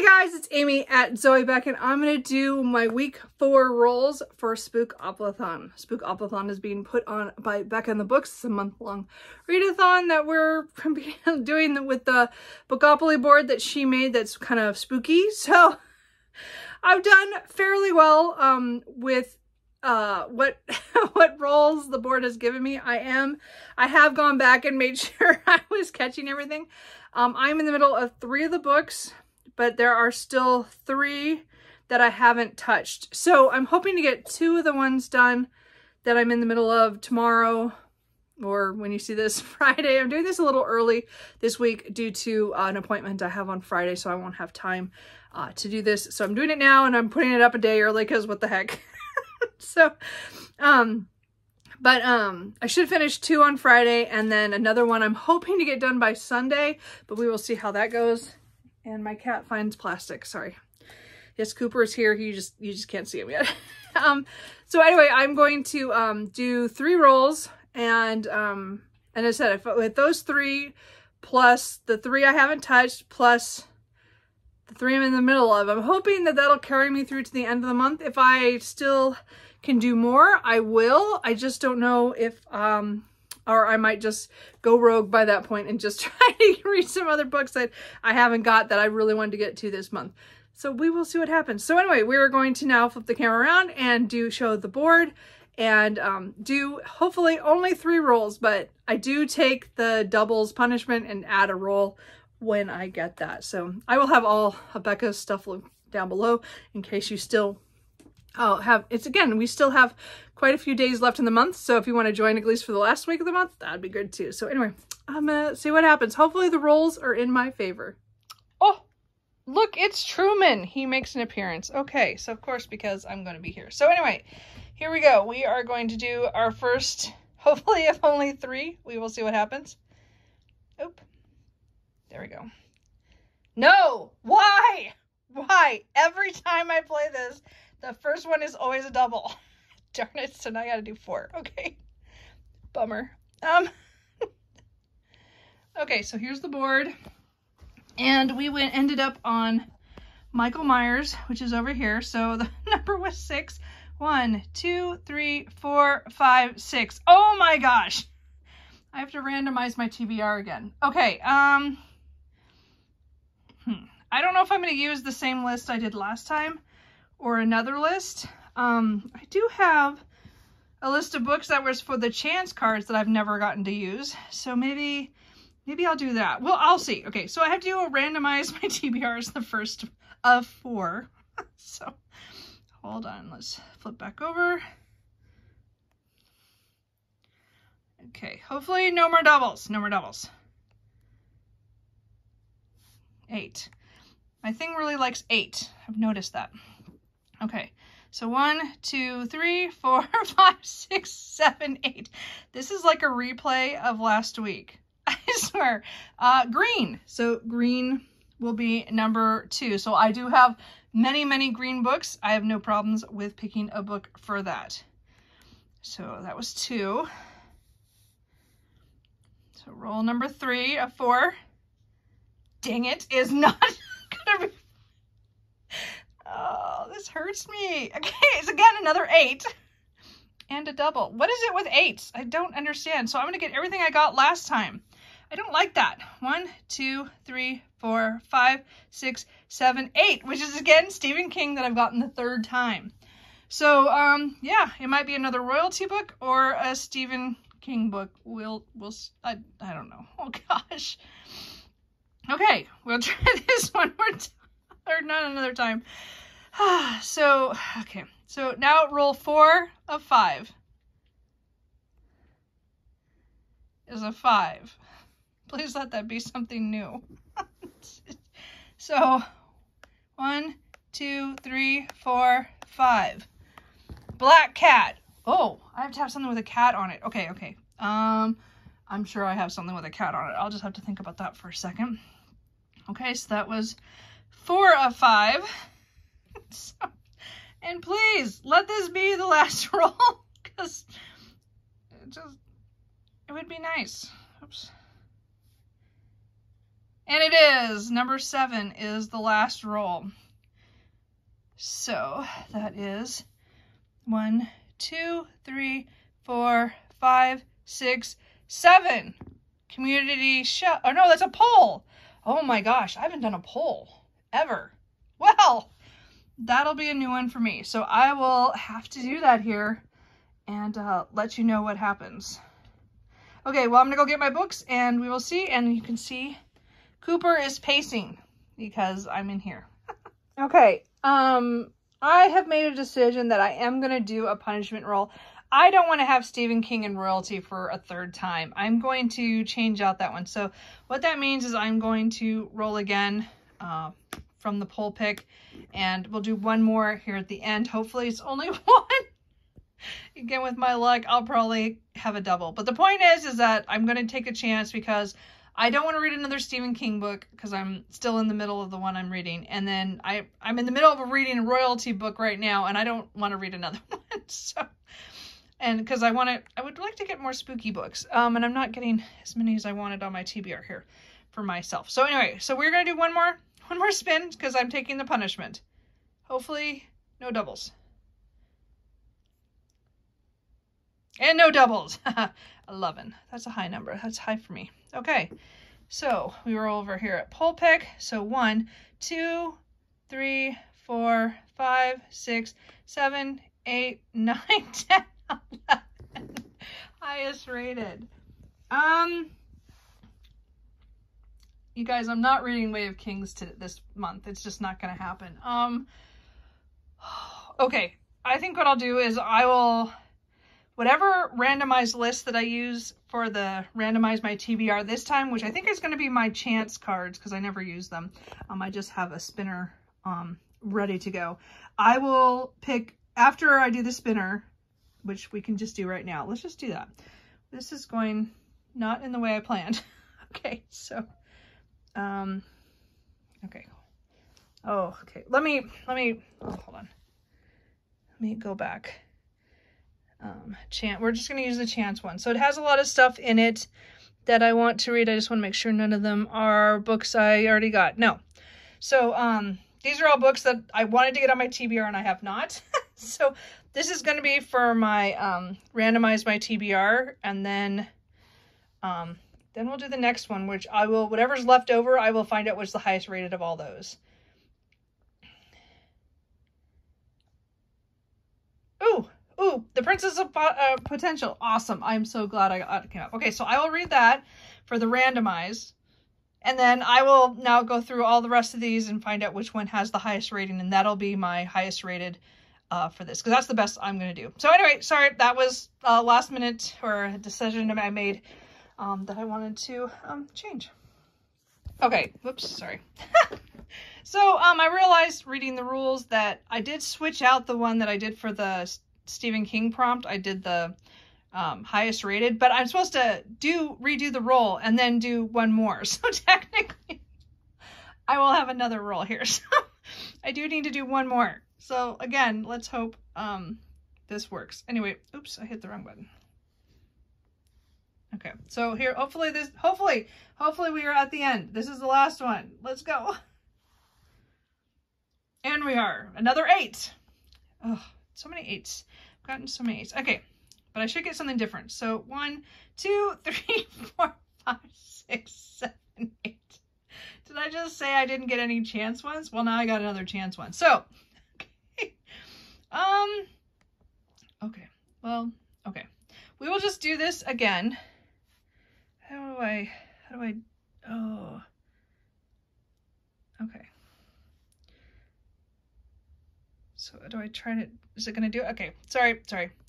guys, it's Amy at Zoe Beck, and I'm going to do my week 4 rolls for Spook-Oplathon. Spook-Oplathon is being put on by Becca in the Books. It's a month-long readathon that we're doing with the Bookopoly board that she made that's kind of spooky. So I've done fairly well with what rolls the board has given me. I have gone back and made sure I was catching everything. I'm in the middle of 3 of the books, but there are still 3 that I haven't touched. So I'm hoping to get 2 of the ones done that I'm in the middle of tomorrow, or when you see this, Friday. I'm doing this a little early this week due to an appointment I have on Friday, so I won't have time to do this. So I'm doing it now, and I'm putting it up a day early because what the heck. So, I should finish 2 on Friday, and then another one I'm hoping to get done by Sunday, but we will see how that goes. And my cat finds plastic, sorry. Yes, Cooper is here, you just can't see him yet. So anyway, I'm going to do 3 rolls, and as I said, with those 3, plus the 3 I haven't touched, plus the 3 I'm in the middle of, I'm hoping that that'll carry me through to the end of the month. If I still can do more, I will. I just don't know if, or I might just go rogue by that point and just try to read some other books that I haven't got that I really wanted to get to this month. So we will see what happens. So anyway, we're going to now flip the camera around and show the board and do hopefully only 3 rolls, but I do take the doubles punishment and add a roll when I get that. So I will have all of Becca's stuff down below in case you still we still have quite a few days left in the month. So if you want to join at least for the last week of the month, that'd be good too. So anyway, I'm gonna see what happens. Hopefully the rolls are in my favor. Oh, look, it's Truman. He makes an appearance. Okay, so of course, because I'm going to be here. So anyway, here we go. We are going to do our first, hopefully of only 3. We will see what happens. Oop. There we go. No! Why? Why? Every time I play this, the first one is always a double. Darn it, so now I gotta do 4. Okay. Bummer. Okay, so here's the board. And we ended up on Michael Myers, which is over here. So the number was 6. 1, 2, 3, 4, 5, 6. Oh my gosh! I have to randomize my TBR again. Okay, I don't know if I'm going to use the same list I did last time or another list. I do have a list of books that was for the chance cards that I've never gotten to use. So maybe I'll do that. Well, I'll see. Okay, so I have to randomize my TBRs, the first of 4. So hold on, let's flip back over. Okay, hopefully no more doubles. No more doubles. 8. My thing really likes 8. I've noticed that. Okay, so 1, 2, 3, 4, 5, 6, 7, 8. This is like a replay of last week. I swear. Green. So green will be number 2. So I do have many, many green books. I have no problems with picking a book for that. So that was 2. So roll number 3 of 4. Dang it, is not gonna be. Oh, this hurts me. Okay, it's again another 8 and a double. What is it with 8s? I don't understand. So I'm gonna get everything I got last time. I don't like that. 1, 2, 3, 4, 5, 6, 7, 8, which is again Stephen King that I've gotten the 3rd time. So yeah, it might be another royalty book or a Stephen King book. I don't know. Oh gosh. Okay, we'll try this one more time, or not another time. So, okay, so now roll 4 of 5 is a 5. Please let that be something new. So, 1, 2, 3, 4, 5. Black cat. Oh, I have to have something with a cat on it. Okay, okay. I'm sure I have something with a cat on it. I'll just have to think about that for a second. Okay, so that was 4 of 5. So, and please, let this be the last roll, because it would be nice. Oops. And it is. Number 7 is the last roll. So that is 1, 2, 3, 4, 5, 6, 7. Community show. Oh no, that's a poll. Oh my gosh, I haven't done a poll ever. Well, that'll be a new one for me. So I will have to do that here and let you know what happens. Okay, well, I'm gonna go get my books and we will see. And you can see Cooper is pacing because I'm in here. Okay, I have made a decision that I am gonna do a punishment roll. I don't want to have Stephen King and royalty for a 3rd time. I'm going to change out that one. So what that means is I'm going to roll again from the poll pick, and we'll do one more here at the end. Hopefully it's only one. Again, with my luck, I'll probably have a double. But the point is that I'm going to take a chance because I don't want to read another Stephen King book because I'm still in the middle of the one I'm reading. And then I'm in the middle of reading a royalty book right now, and I don't want to read another one. So, and because I would like to get more spooky books. And I'm not getting as many as I wanted on my TBR here for myself. So anyway, so we're going to do one more spin because I'm taking the punishment. Hopefully no doubles. And no doubles. 11. That's a high number. That's high for me. Okay. So we were over here at poll pick. So 1, 2, 3, 4, 5, 6, 7, 8, 9, 10, 11. Highest rated. You guys, I'm not reading Way of Kings this month. It's just not going to happen. Okay. I think what I'll do is I will, whatever randomized list that I use for the randomize my TBR this time, which I think is going to be my chance cards because I never use them. I just have a spinner ready to go. I will pick after I do the spinner, which we can just do right now. Let's just do that. This is going not in the way I planned. Okay, so, okay. Oh, okay. Let me, oh, hold on. Let me go back. We're just going to use the chance one. So it has a lot of stuff in it that I want to read. I just want to make sure none of them are books I already got. No. So, these are all books that I wanted to get on my TBR and I have not. So this is going to be for my, randomize my TBR. And then we'll do the next one, which I will, whatever's left over, I will find out what's the highest rated of all those. Ooh, The Princess of Potential. Awesome. I'm so glad it came up. Okay, so I will read that for the randomize. And then I will now go through all the rest of these and find out which one has the highest rating. And that'll be my highest rated for this. Because that's the best I'm going to do. So anyway, sorry, that was last minute or a decision I made that I wanted to change. Okay, whoops, sorry. So I realized reading the rules that I did switch out the one that I did for the Stephen King prompt. I did the highest rated, but I'm supposed to redo the roll and then do one more. So technically I will have another roll here. So I do need to do one more. So again, let's hope this works. Anyway, oops, I hit the wrong button. Okay, so here, hopefully we are at the end. This is the last one. Let's go. And we are. Another 8. Oh, so many 8s. I've gotten so many 8s. Okay, but I should get something different. So 1, 2, 3, 4, 5, 6, 7, 8. Did I just say I didn't get any chance ones? Well, now I got another chance one. So, okay. Okay. Well, okay. We will just do this again. How do I, oh. Okay. So do I try to, is it going to do it? Okay, sorry.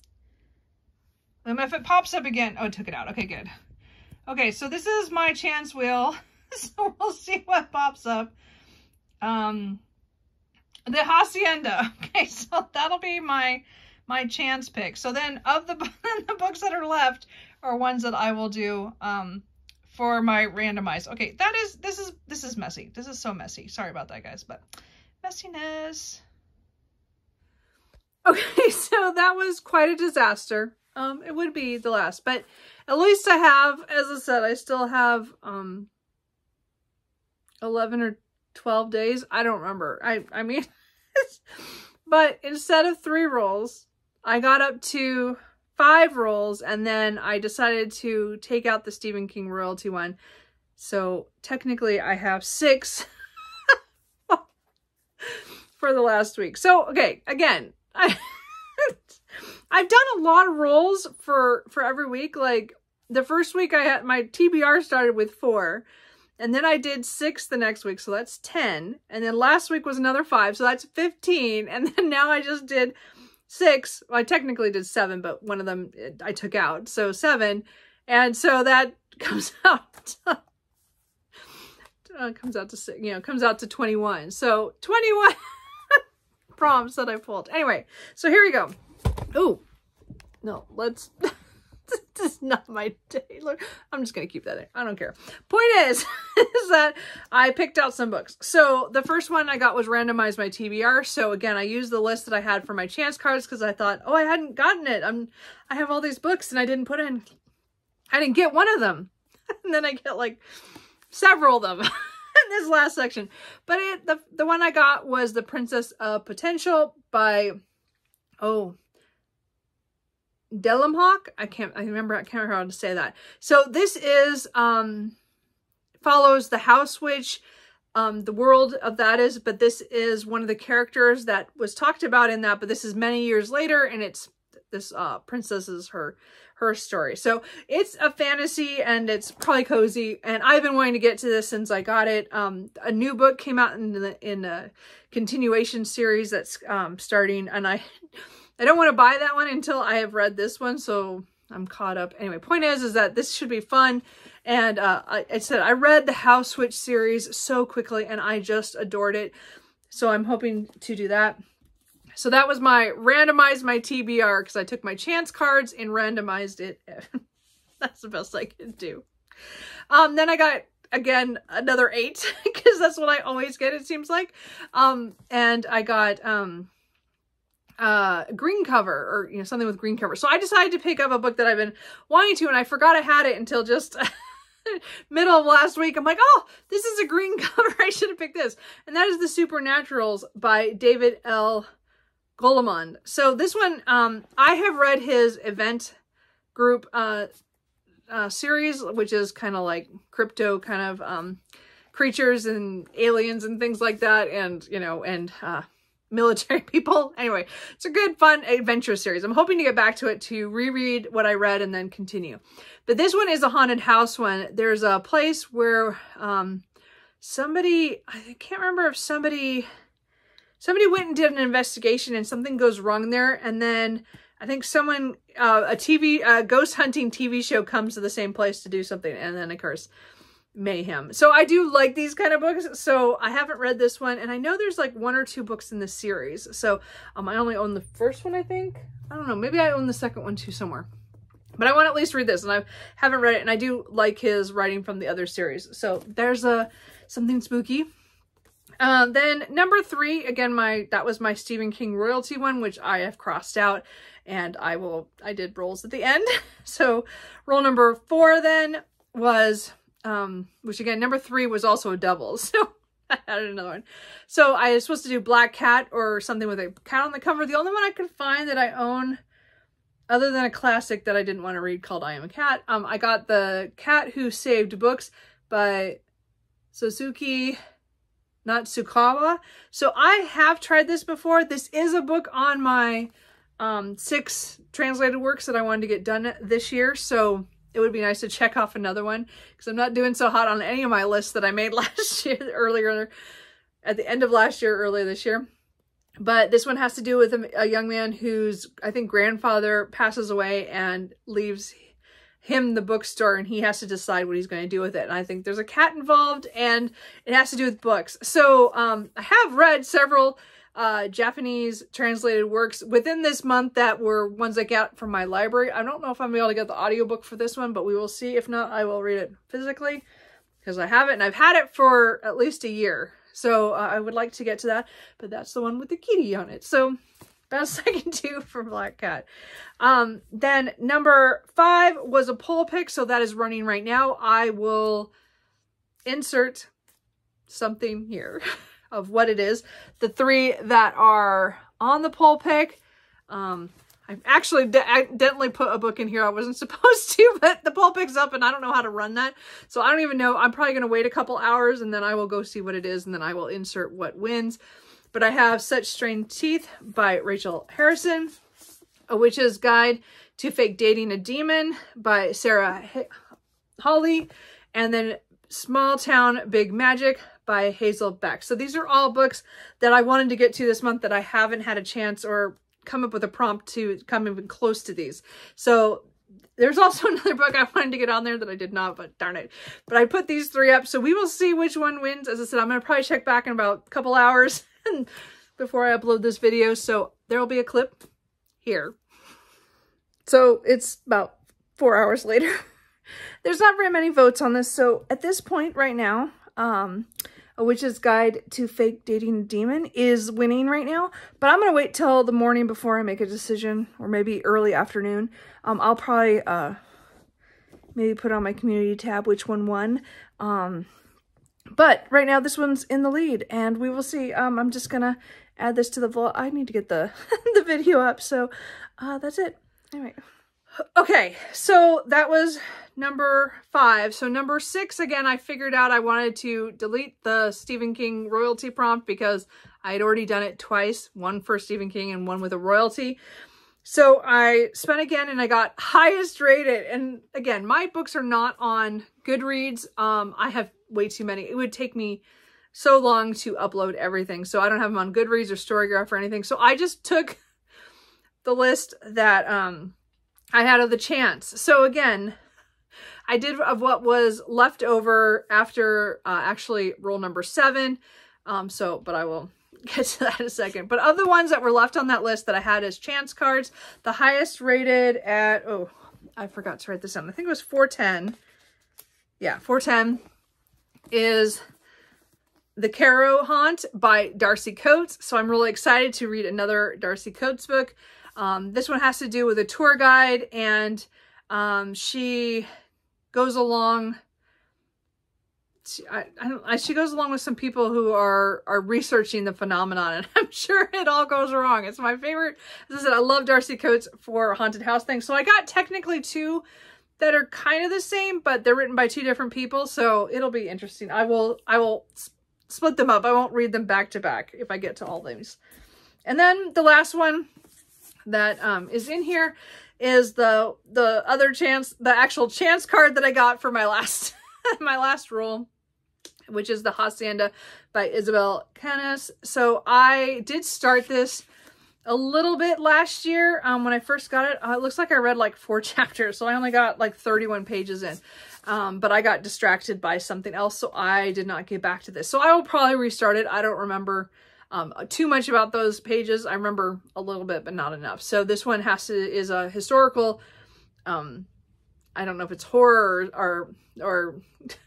If it pops up again, oh, it took it out. Okay, good. Okay, so this is my chance wheel. So we'll see what pops up. The Hacienda. Okay, so that'll be my chance pick. So then of the books that are left are ones that I will do for my randomize. Okay, this is messy. This is so messy. Sorry about that, guys, but messiness. Okay, so that was quite a disaster. It would be the last, but at least I have, as I said, I still have 11 or 12 days. I don't remember. I mean, but instead of 3 rolls, I got up to 5 rolls, and then I decided to take out the Stephen King royalty one. So technically I have 6 for the last week. So, okay, again, I've done a lot of rolls for every week. Like the first week I had my TBR started with 4, and then I did 6 the next week. So that's 10. And then last week was another 5. So that's 15. And then now I just did 6. Well, I technically did 7, but one of them I took out. So 7. And so that comes out comes out to, comes out to 21. So 21 prompts that I pulled. Anyway, so here we go. Oh, no, let's, this is not my day. Look, I'm just going to keep that in. I don't care. Point is that I picked out some books. So the first one I got was Randomize My TBR. So again, I used the list that I had for my chance cards because I thought, oh, I hadn't gotten it. I have all these books and I didn't get one of them. And then I get like several of them in this last section. But the one I got was The Princess of Potential by, Dellamhawk. I can't remember how to say that. So this is, follows the House Witch, the world of that is, but this is one of the characters that was talked about in that, but this is many years later, and it's this princess is her story. So it's a fantasy and it's probably cozy, and I've been wanting to get to this since I got it. A new book came out in a continuation series that's starting, and I don't want to buy that one until I have read this one, so I'm caught up. Anyway, point is that this should be fun. And I said I read the House Witch series so quickly and I just adored it. So I'm hoping to do that. So that was my Randomize My TBR, because I took my chance cards and randomized it. That's the best I could do. Then I got, again, another 8, because that's what I always get, it seems like. And I got green cover, or something with green cover. So I decided to pick up a book that I've been wanting to, and I forgot I had it until just middle of last week. I'm like, oh, this is a green cover. I should have picked this. And that is The Supernaturals by David L. Golemond. So this one, I have read his event group series, which is kind of like crypto kind of creatures and aliens and things like that, and military people. Anyway, it's a good, fun adventure series. I'm hoping to get back to it to reread what I read and then continue. But this one is a haunted house one. There's a place where somebody, I can't remember if somebody went and did an investigation and something goes wrong there. And then I think someone, a ghost hunting TV show comes to the same place to do something, and then occurs mayhem. So I do like these kind of books. So I haven't read this one, and I know there's like 1 or 2 books in this series. So I only own the first one, I think. I don't know. Maybe I own the second one too somewhere. But I want to at least read this, and I haven't read it, and I do like his writing from the other series. So there's something spooky. Then number 3, again, that was my Stephen King royalty one, which I have crossed out, and I did rolls at the end. So roll number 4 then was, which again, number 3 was also a double. So I added another one. So I was supposed to do Black Cat or something with a cat on the cover. The only one I could find that I own, other than a classic that I didn't want to read called I Am a Cat, I got The Cat Who Saved Books by Suzuki Natsukawa. So I have tried this before. This is a book on my 6 translated works that I wanted to get done this year. So it would be nice to check off another one, because I'm not doing so hot on any of my lists that I made last year, earlier at the end of last year, earlier this year. But this one has to do with a young man whose, I think, grandfather passes away and leaves him the bookstore, and he has to decide what he's going to do with it. And I think there's a cat involved, and it has to do with books. So I have read several Japanese translated works within this month that were ones I got from my library. I don't know if I'm able to get the audiobook for this one, but we will see. If not, I will read it physically, because I have it, and I've had it for at least a year. So I would like to get to that, but that's the one with the kitty on it. So best I can do for Black Cat. Then number 5 was a poll pick, so that is running right now. I will insert something here of what it is. The 3 that are on the poll pick, I've actually accidentally put a book in here I wasn't supposed to, but the poll pick's up and I don't know how to run that. So I don't even know. I'm probably going to wait a couple hours and then I will go see what it is and then I will insert what wins. But I have Such Strange Teeth by Rachel Harrison, A Witch's Guide to Fake Dating a Demon by Sarah Hawley, and then Small Town Big Magic by Hazel Beck. So these are all books that I wanted to get to this month that I haven't had a chance or come up with a prompt to come even close to these. So there's also another book I wanted to get on there that I did not, but darn it. But I put these 3 up, so we will see which one wins. As I said, I'm going to probably check back in about a couple hours before I upload this video. So there will be a clip here. So it's about 4 hours later. There's not very many votes on this. So at this point right now, A Witch's Guide to Fake Dating a Demon is winning right now, but I'm going to wait till the morning before I make a decision, or maybe early afternoon. I'll probably maybe put on my community tab which one won. But right now this one's in the lead and we will see. I'm just going to add this to the vlog. I need to get the, the video up. So that's it. Anyway. Okay, so that was number 5. So number 6, again, I figured out I wanted to delete the Stephen King royalty prompt because I had already done it twice, one for Stephen King and one with a royalty. So I spent again and I got highest rated. And again, my books are not on Goodreads. I have way too many. It would take me so long to upload everything. So I don't have them on Goodreads or Storygraph or anything. So I just took the list that I had of the chance. So again, I did of what was left over after actually rule number 7. But I will get to that in a second. But of the ones that were left on that list that I had as chance cards, the highest rated at, oh, I forgot to write this down. I think it was 410. Yeah, 410 is The Caro Haunt by Darcy Coates. So I'm really excited to read another Darcy Coates book. This one has to do with a tour guide, and she goes along. She goes along with some people who are researching the phenomenon, and I'm sure it all goes wrong. It's my favorite. As I said, I love Darcy Coates for haunted house things. So I got technically 2 that are kind of the same, but they're written by 2 different people. So it'll be interesting. I will split them up. I won't read them back to back if I get to all these. And then the last one that is in here is the other chance, the actual chance card that I got for my last my last rule, which is The Hacienda by Isabel Canas. So I did start this a little bit last year when I first got it. It looks like I read like 4 chapters, so I only got like 31 pages in. But I got distracted by something else, so I did not get back to this. So I will probably restart it. I don't remember too much about those pages. I remember a little bit, but not enough. So this one is a historical, I don't know if it's horror or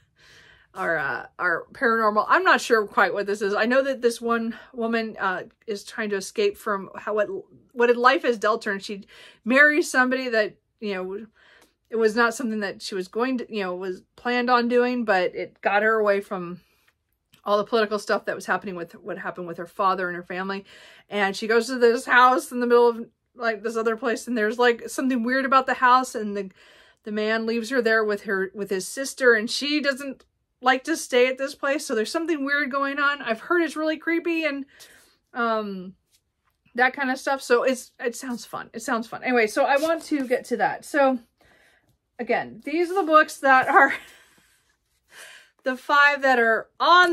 paranormal. I'm not sure quite what this is. I know that this one woman is trying to escape from what life has dealt her, and she marries somebody that, you know, it was not something that she was going to, you know, was planned on doing, but it got her away from all the political stuff that was happening with what happened with her father and her family. And she goes to this house in the middle of like this other place, and there's like something weird about the house, and the man leaves her there with his sister, and she doesn't like to stay at this place. So there's something weird going on. I've heard it's really creepy and that kind of stuff. So it sounds fun. It sounds fun. Anyway, so I want to get to that. So again, these are the books that are the 5 that are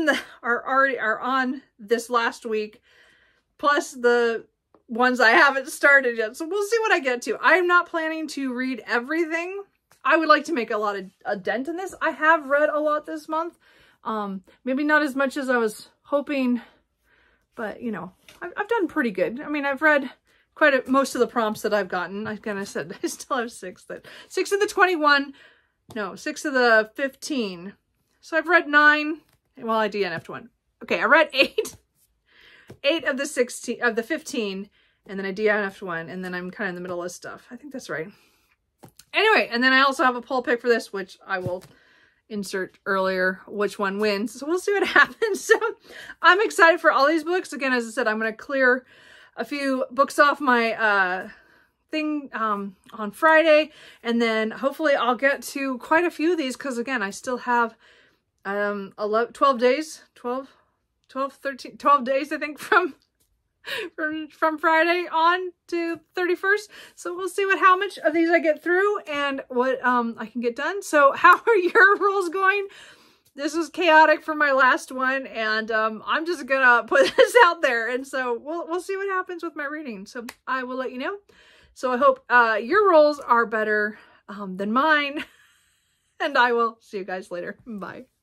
on this last week, plus the ones I haven't started yet. So we'll see what I get to. I'm not planning to read everything. I would like to make a dent in this. I have read a lot this month. Maybe not as much as I was hoping, but you know, I've done pretty good. I mean, I've read most of the prompts that I've gotten. I kind of said I still have 6 of the 21. No, 6 of the 15. So I've read 9. Well, I DNF'd 1. Okay, I read 8. 8 of the 15, and then I DNF'd 1, and then I'm kind of in the middle of stuff. I think that's right. Anyway, and then I also have a poll pick for this, which I will insert earlier which one wins. So we'll see what happens. So I'm excited for all these books. Again, as I said, I'm going to clear a few books off my thing on Friday, and then hopefully I'll get to quite a few of these, because again, I still have 12 days, 12 days, I think, from Friday on to 31st. So we'll see how much of these I get through and what I can get done. So how are your rolls going? This was chaotic for my last one, and I'm just gonna put this out there, and so we'll see what happens with my reading. So I will let you know. So I hope your rolls are better than mine, and I will see you guys later. Bye.